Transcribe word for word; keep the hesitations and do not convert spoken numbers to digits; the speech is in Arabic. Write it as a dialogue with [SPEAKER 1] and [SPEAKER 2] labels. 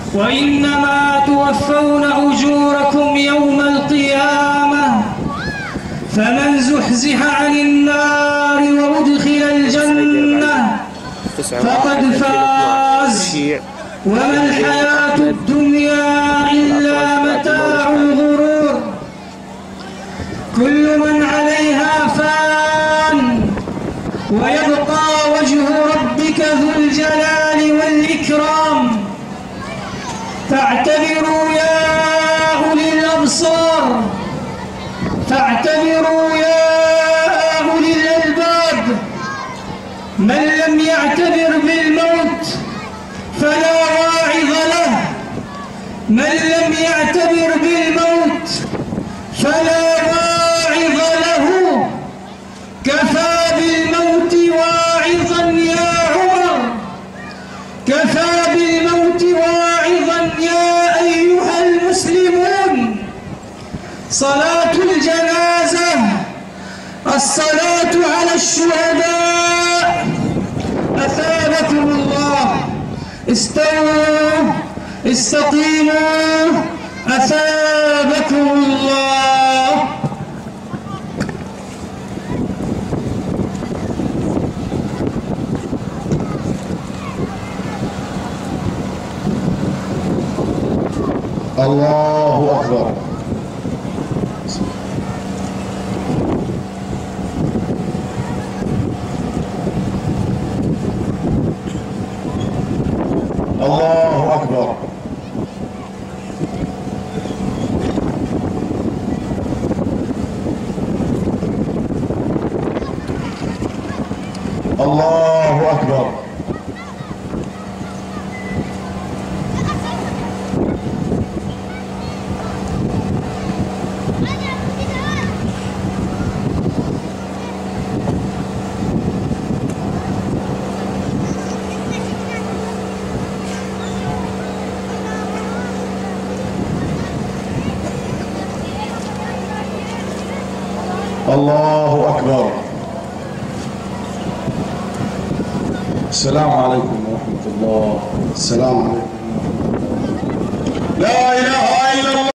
[SPEAKER 1] وإنما توفون أجوركم يوم القيامة، فمن زحزح عن النار وأدخل الجنة فقد فاز، وما الحياة الدنيا إلا متاع الغرور. كل من عليها فان، ويبقى وجه ربك ذو الجلال والإكرام. فاعتبروا يا أولي الأبصار، فاعتبروا يا أولي الألباب. من لم يعتبر بالموت فلا واعظ له، من لم يعتبر بالموت فلا واعظ له. كفى بالموت واعظا يا عمر، كفى بالموت واعظا يا أيها المسلمون. صلاة الجنازة، الصلاة على الشهداء. أثابكم الله. استووا، استقيموا، أثابكم الله.
[SPEAKER 2] الله أكبر. الله أكبر. الله أكبر. الله أكبر. السلام عليكم ورحمة الله. السلام عليكم. لا إله إلا الله.